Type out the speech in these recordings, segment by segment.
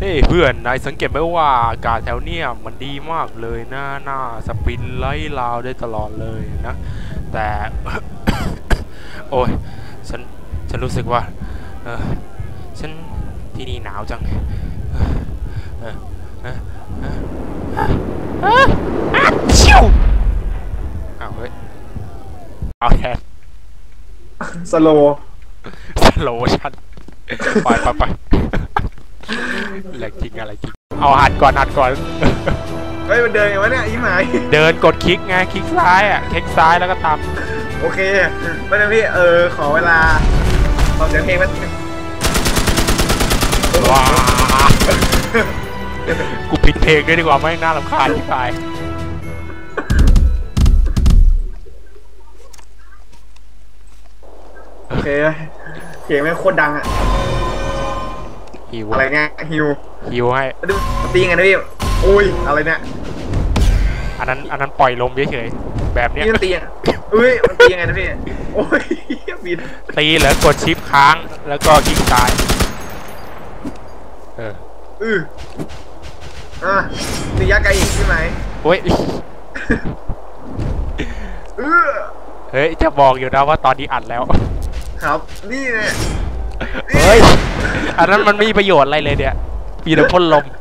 เฮ้ยเพื่อนนายสังเกตไหมว่าอากาศแถวเนี้ยมันดีมากเลยนะหน้าสปินไล่ลาวได้ตลอดเลยนะแต่ โอ้ยฉันรู้สึกว่าฉันที่นี่หนาวจังชิวอ้าวเฮ้ยเอาแทนสโลชันไปแหลกจริงอะไรจริงเอาหัดก่อนเฮ้ยมันเดินไงวะเนี่ยอีหมายเดินกดคลิกไงคลิกซ้ายอ่ะคลิกซ้ายแล้วก็ตามโอเคไม่ได้พี่ขอเวลาฟังเสียงเพลงแป๊บนึงว้ากูปิดเพลงด้วยดีกว่าไม่น่ารำคาญที่ใครโอเคเพลงแม่งโคตรดังอ่ะหิวอะไรเงี้ยหิวให้ดูตีไงนะพี่โอ้ยอะไรเนี่ยอันนั้นปล่อยลมเฉยๆแบบเนี้ยมันตีมันตีไงนะพี่โอ้ยบินตีเหรอกดชิปค้างแล้วก็คลิกซ้ายระยะไกลอีกใช่ไหมโอ้ยเฮ้ยจะบอกอยู่นะว่าตอนนี้อัดแล้วครับนี่เนี่ยเฮ้ยอันนั้นมันไม่มีประโยชน์อะไรเลยเนี่ยมีแต่พ่นลม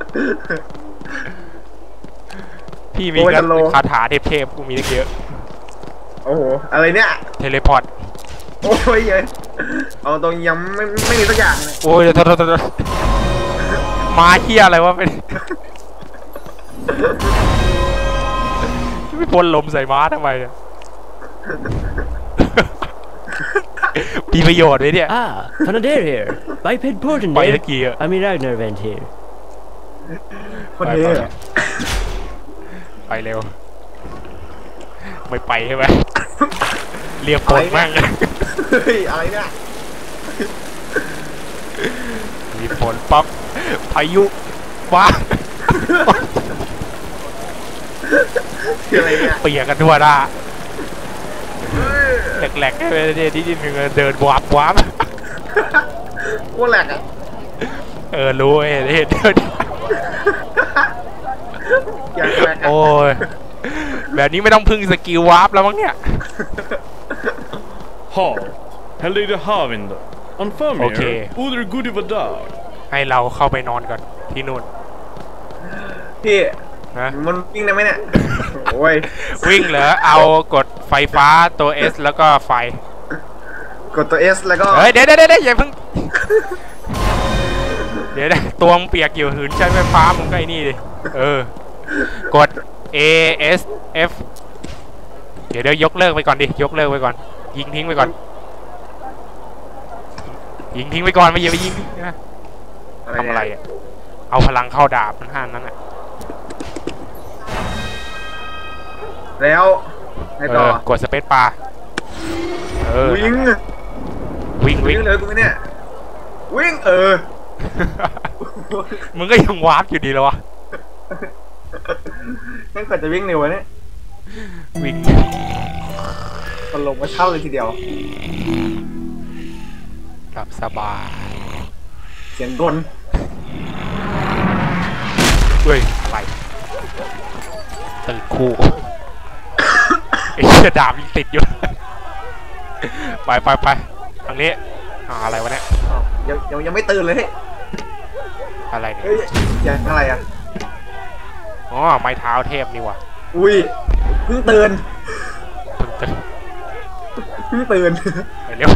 พี่มีกันคาถาเทพกูมีตั้งเยอะโอ้โหอะไรเนี่ยเทเลพอร์ตโอ้ยเอาตรงยังไม่มีสักอย่างเลยโอ้ยโทษมาเที่ยอะไรวะเป็นไม่พ่นลมใส่ม้าทำไมเนี่ยมีประโยชน์ไหมเนี่ย Panader here Biped Porton ไปตะกี้ I'm Ragnar Vent here ไปเร็วไม่ไปใช่ไหมเรียกคนแม่งอะไรเนี่ยมีฝนปั๊บพายุว้าเปียกกันทั่วหน้าแหลกๆเลยที่ดินเดินวับโคตรแหลกอ่ะรู้เห็นเดินโอ้ยแบบนี้ไม่ต้องพึ่งสกิลวาร์ปแล้วมั้งเนี่ย Heldige Havind Anfamir Oder Gudi Vadar ให้เราเข้าไปนอนก่อนที่นู่นพี่มันวิ่งได้ไหมเนี่ยโอ้ยวิ่งเหรอเอากดไฟฟ้าตัว S แล้วก็ไฟกดตัว S แล้วก็เฮ้ยเดี๋ยวอย่าเพิ่งเดี๋ยวตัวมึงเปียกอยู่หืนใช้ไฟฟ้ามึงก็ไอ้นี่ดิกด A S F เดี๋ยวยกเลิกไปก่อนดิยกเลิกไปก่อนยิงทิ้งไปก่อนยิงทิ้งไปก่อนไม่อย่าไปยิงนะทำอะไรอ่ะเอาพลังเข้าดาบมันห้ามนั้นอ่ะแล้วให้ต่อกดสเปซบาร์วิ่งเลยกูเนี่ยวิ่งมึงก็ยังวาร์ปอยู่ดีแล้ววะนั่นก็จะวิ่งเร็ววะเนี่ยวิ่งมันลงมาเช่าเลยทีเดียวหลับสบายเสียงกลเฮ้ยอะไรตื่นคู่ไอ้ดาบยังติดอยู่ไปทางนี้อะไรวะเนี่ยยังไม่ตื่นเลยอะไรเนี่ยยังอะไรอ่ะอ๋อไม้เท้าเทพนี่วะอุ้ยเพิ่งตื่นไปเร็ว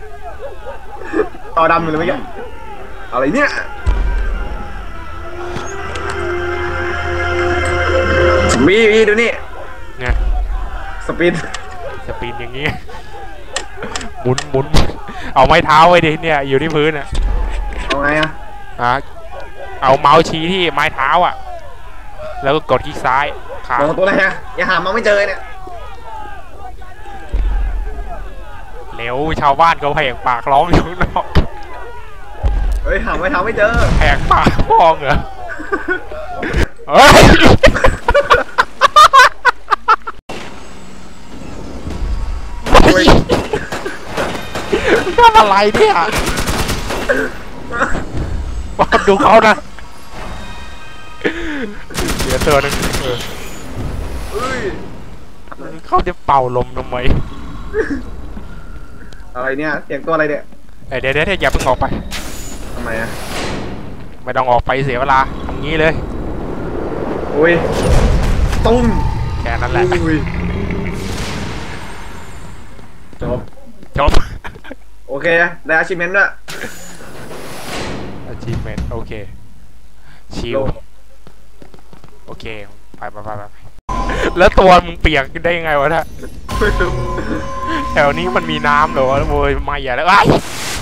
ต่อดำเลยไหมแกอะไรเนี่ยวีดูนี่ไงสปินอย่างงี้หมุนเอาไม้เท้าไว้ดิเนี่ยอยู่ที่พื้นอ่ะเอาไงอ่ะเอาเมาส์ชี้ที่ไม้เท้าอ่ะแล้วก็กดคลิกซ้ายขาตัวอะไรฮะอย่าหามาไม่เจอเนี่ยเร็วชาวบ้านเขาแหกปากร้องอยู่นอกเฮ้ยหาไม่เจอแหกปากพ้องเหรอเฮ้ยทำอะไรเนี่ยดูเขานะเหลือตัวนึงเฮ้ยเขาจะเป่าลมทำไมอะไรเนี่ยเสียงตัวอะไรเนี่ยเดี๋ยวอย่าเพิ่งออกไปทำไมอะไม่ต้องออกไปเสียเวลาทำงี้เลยอุ้ยตุ้มแค่นั้นแหละอุ้ยจบ โอเคได้ achievement ด้วย achievement โอเคชิลโลโอเคไปแล้วตัวมึงเปียกได้ยังไงวะเนี่ยแถวนี้มันมีน้ำเหรอโว้ยไม่อย่าแล้วไอ้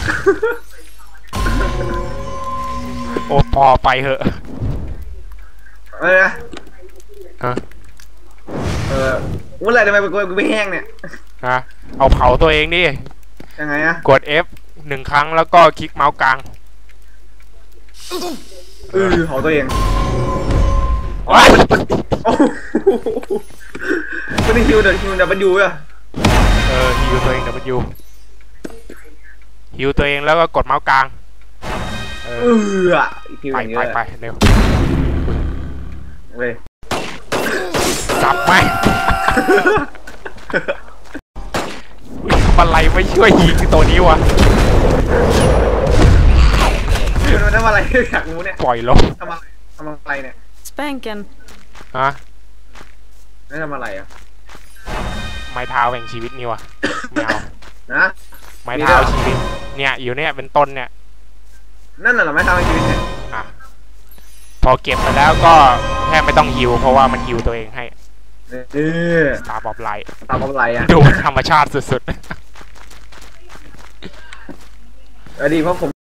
โอ้พอไปเหอะอะไรนะฮะเมื่อไหร่ทำไมกูไม่แห้งเนี่ยฮะเอาเผาตัวเองดิยังไงอะกด F 1 ครั้งแล้วก็คลิกเมาส์กลางเผาตัวเองว้ายโอ้โหไม่ได้ฮิวดับเบิลยูอ่ะฮิวตัวเองWฮิวตัวเองแล้วก็กดเมาส์กลางฮิวไปอย่างเงี้ยไปเร็วเลยจับไหมอะไรไม่ช่วยยิงตัวนี้วะมันทำอะไรอยากรู้เนี่ยปล่อยลงทำอะไรเนี่ย Spanken. ฮะไม่ทำอะไรอ่ะไม้เท้าแห่งชีวิตนี่วะไม่เอานะไม้เท้าชีวิตเนี่ยอยู่เนี่ยเป็นต้นเนี่ยนั่นน่ะเหรอไม่ทำอะไรชีวิตเนี่ยอ่ะพอเก็บไปแล้วก็แทบไม่ต้องฮิวเพราะว่ามันฮิวตัวเองให้ ตาบอบไลท์ตามอะไรอ่ะดูธรรมชาติสุดๆดีเพราะผม